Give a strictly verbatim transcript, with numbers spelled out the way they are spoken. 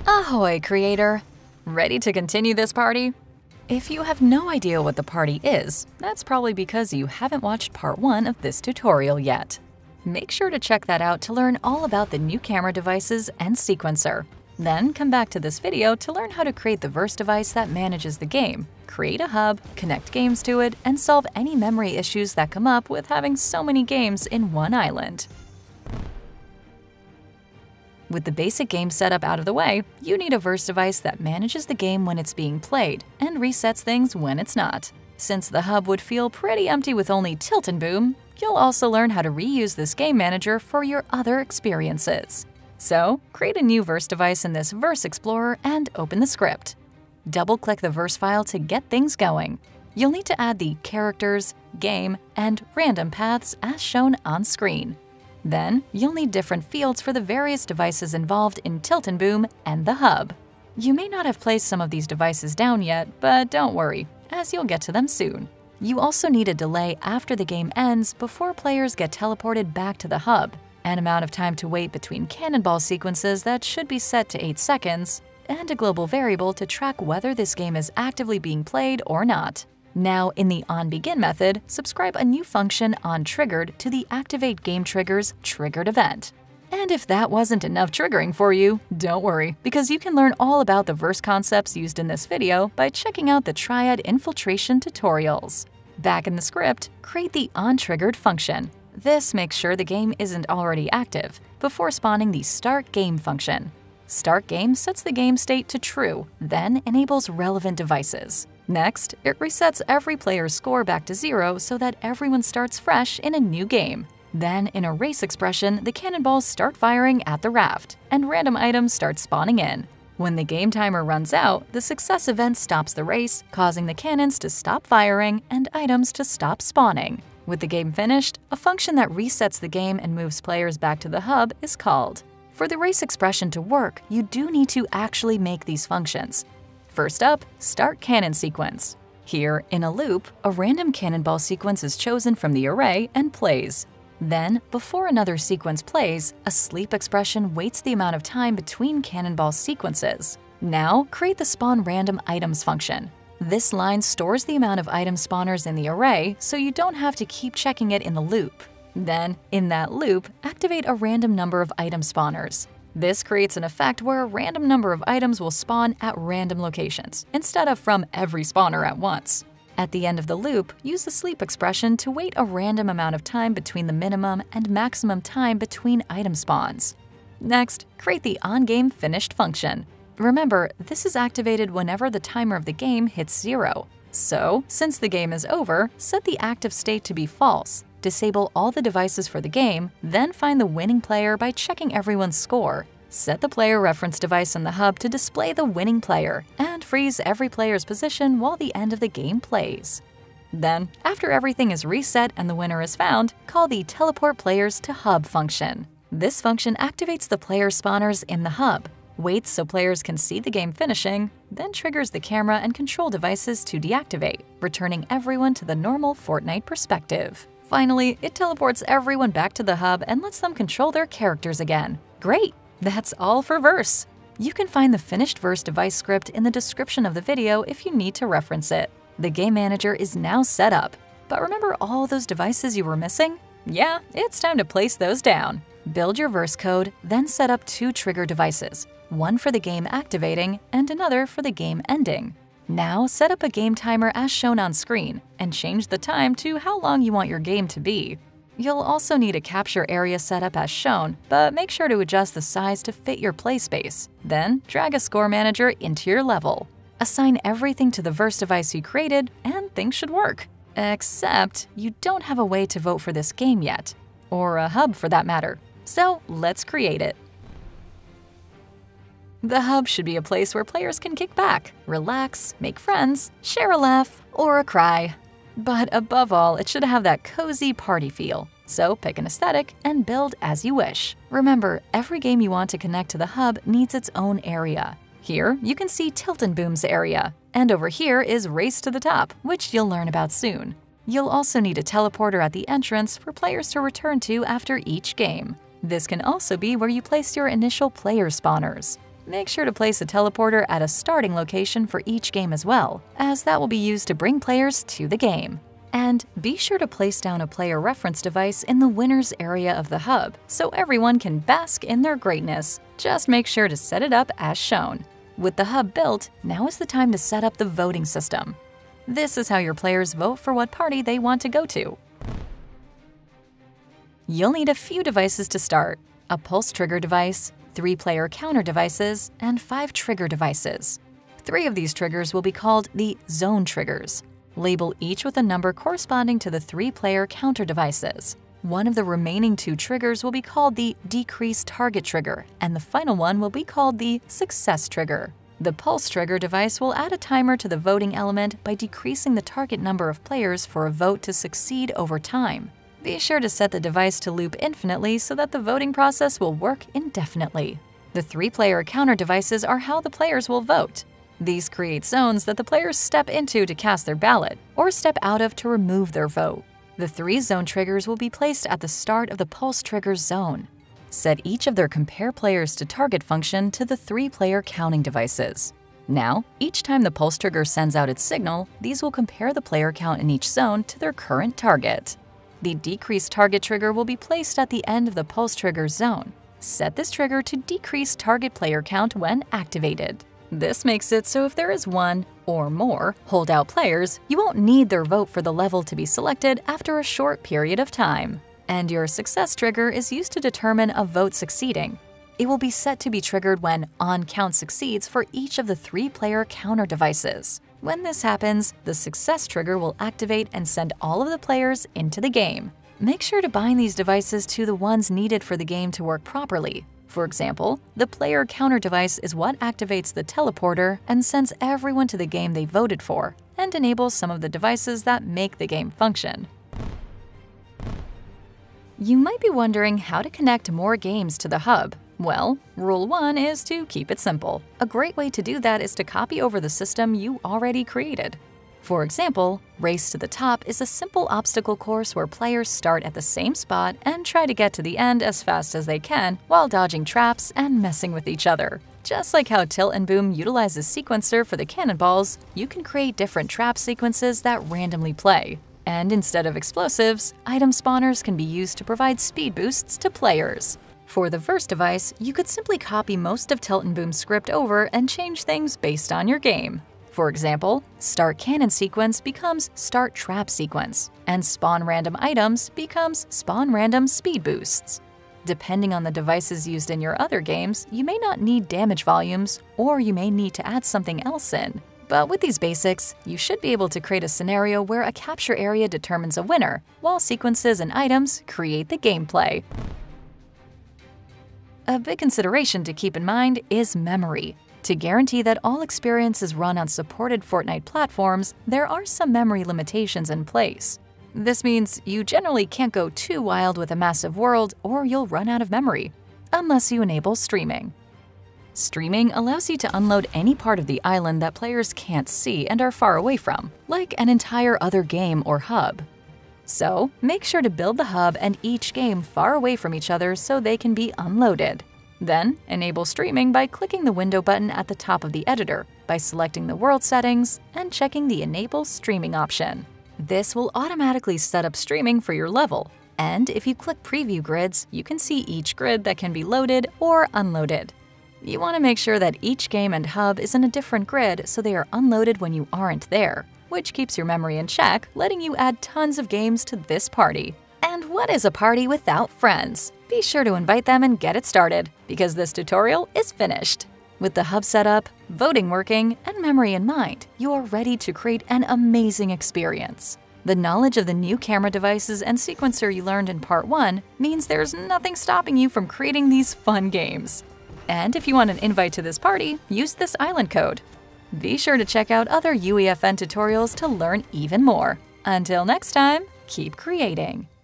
Ahoy, creator! Ready to continue this party? If you have no idea what the party is, that's probably because you haven't watched part one of this tutorial yet. Make sure to check that out to learn all about the new camera devices and sequencer. Then come back to this video to learn how to create the verse device that manages the game, create a hub, connect games to it, and solve any memory issues that come up with having so many games in one island. With the basic game setup out of the way, you need a verse device that manages the game when it's being played and resets things when it's not. Since the hub would feel pretty empty with only Tilt and Boom, you'll also learn how to reuse this game manager for your other experiences. So, create a new verse device in this Verse Explorer and open the script. Double-click the verse file to get things going. You'll need to add the characters, game, and random paths as shown on screen. Then, you'll need different fields for the various devices involved in Tilt and Boom and the hub. You may not have placed some of these devices down yet, but don't worry, as you'll get to them soon. You also need a delay after the game ends before players get teleported back to the hub, an amount of time to wait between cannonball sequences that should be set to eight seconds, and a global variable to track whether this game is actively being played or not. Now, in the onBegin method, subscribe a new function onTriggered to the Activate Game Triggers triggered event. And if that wasn't enough triggering for you, don't worry, because you can learn all about the verse concepts used in this video by checking out the Triad Infiltration tutorials. Back in the script, create the onTriggered function. This makes sure the game isn't already active before spawning the Start Game function. Start Game sets the game state to true, then enables relevant devices. Next, it resets every player's score back to zero so that everyone starts fresh in a new game. Then, in a race expression, the cannonballs start firing at the raft, and random items start spawning in. When the game timer runs out, the success event stops the race, causing the cannons to stop firing and items to stop spawning. With the game finished, a function that resets the game and moves players back to the hub is called. For the race expression to work, you do need to actually make these functions. First up, Start Cannon Sequence. Here, in a loop, a random cannonball sequence is chosen from the array and plays. Then, before another sequence plays, a sleep expression waits the amount of time between cannonball sequences. Now, create the Spawn Random Items function. This line stores the amount of item spawners in the array, so you don't have to keep checking it in the loop. Then, in that loop, activate a random number of item spawners. This creates an effect where a random number of items will spawn at random locations, instead of from every spawner at once. At the end of the loop, use the sleep expression to wait a random amount of time between the minimum and maximum time between item spawns. Next, create the onGame Finished function. Remember, this is activated whenever the timer of the game hits zero. So, since the game is over, set the active state to be false. Disable all the devices for the game, then find the winning player by checking everyone's score. Set the player reference device in the hub to display the winning player, and freeze every player's position while the end of the game plays. Then, after everything is reset and the winner is found, call the Teleport Players to Hub function. This function activates the player spawners in the hub, waits so players can see the game finishing, then triggers the camera and control devices to deactivate, returning everyone to the normal Fortnite perspective. Finally, it teleports everyone back to the hub and lets them control their characters again. Great! That's all for Verse. You can find the finished Verse device script in the description of the video if you need to reference it. The game manager is now set up. But remember all those devices you were missing? Yeah, it's time to place those down. Build your Verse code, then set up two trigger devices, one for the game activating and another for the game ending. Now, set up a game timer as shown on screen, and change the time to how long you want your game to be. You'll also need a capture area setup as shown, but make sure to adjust the size to fit your play space. Then, drag a score manager into your level. Assign everything to the Verse device you created, and things should work. Except, you don't have a way to vote for this game yet. Or a hub for that matter. So, let's create it. The hub should be a place where players can kick back, relax, make friends, share a laugh, or a cry. But above all, it should have that cozy party feel. So pick an aesthetic and build as you wish. Remember, every game you want to connect to the hub needs its own area. Here, you can see Tilt and Boom's area. And over here is Race to the Top, which you'll learn about soon. You'll also need a teleporter at the entrance for players to return to after each game. This can also be where you place your initial player spawners. Make sure to place a teleporter at a starting location for each game as well, as that will be used to bring players to the game. And be sure to place down a player reference device in the winners area of the hub so everyone can bask in their greatness. Just make sure to set it up as shown. With the hub built, now is the time to set up the voting system. This is how your players vote for what party they want to go to. You'll need a few devices to start: a pulse trigger device, three player counter devices, and five trigger devices. Three of these triggers will be called the zone triggers. Label each with a number corresponding to the three player counter devices. One of the remaining two triggers will be called the decrease target trigger, and the final one will be called the success trigger. The pulse trigger device will add a timer to the voting element by decreasing the target number of players for a vote to succeed over time. Be sure to set the device to loop infinitely so that the voting process will work indefinitely. The three-player counter devices are how the players will vote. These create zones that the players step into to cast their ballot, or step out of to remove their vote. The three zone triggers will be placed at the start of the pulse trigger zone. Set each of their compare players to target function to the three-player counting devices. Now, each time the pulse trigger sends out its signal, these will compare the player count in each zone to their current target. The decrease target trigger will be placed at the end of the pulse trigger zone. Set this trigger to decrease target player count when activated. This makes it so if there is one or more holdout players, you won't need their vote for the level to be selected after a short period of time. And your success trigger is used to determine a vote succeeding. It will be set to be triggered when on count succeeds for each of the three-player counter devices. When this happens, the success trigger will activate and send all of the players into the game. Make sure to bind these devices to the ones needed for the game to work properly. For example, the player counter device is what activates the teleporter and sends everyone to the game they voted for, and enables some of the devices that make the game function. You might be wondering how to connect more games to the hub. Well, rule one is to keep it simple. A great way to do that is to copy over the system you already created. For example, Race to the Top is a simple obstacle course where players start at the same spot and try to get to the end as fast as they can while dodging traps and messing with each other. Just like how Tilt and Boom utilizes Sequencer for the cannonballs, you can create different trap sequences that randomly play. And instead of explosives, item spawners can be used to provide speed boosts to players. For the verse device, you could simply copy most of Tilt and Boom's script over and change things based on your game. For example, Start Cannon Sequence becomes Start Trap Sequence, and Spawn Random Items becomes Spawn Random Speed Boosts. Depending on the devices used in your other games, you may not need damage volumes, or you may need to add something else in. But with these basics, you should be able to create a scenario where a capture area determines a winner, while sequences and items create the gameplay. A big consideration to keep in mind is memory. To guarantee that all experience is run on supported Fortnite platforms, there are some memory limitations in place. This means you generally can't go too wild with a massive world or you'll run out of memory, unless you enable streaming. Streaming allows you to unload any part of the island that players can't see and are far away from, like an entire other game or hub. So, make sure to build the hub and each game far away from each other so they can be unloaded. Then, enable streaming by clicking the window button at the top of the editor, by selecting the world settings, and checking the Enable Streaming option. This will automatically set up streaming for your level, and if you click Preview Grids, you can see each grid that can be loaded or unloaded. You want to make sure that each game and hub is in a different grid so they are unloaded when you aren't there, which keeps your memory in check, letting you add tons of games to this party. And what is a party without friends? Be sure to invite them and get it started, because this tutorial is finished. With the hub set up, voting working, and memory in mind, you are ready to create an amazing experience. The knowledge of the new camera devices and sequencer you learned in Part one means there's nothing stopping you from creating these fun games. And if you want an invite to this party, use this island code. Be sure to check out other U E F N tutorials to learn even more. Until next time, keep creating!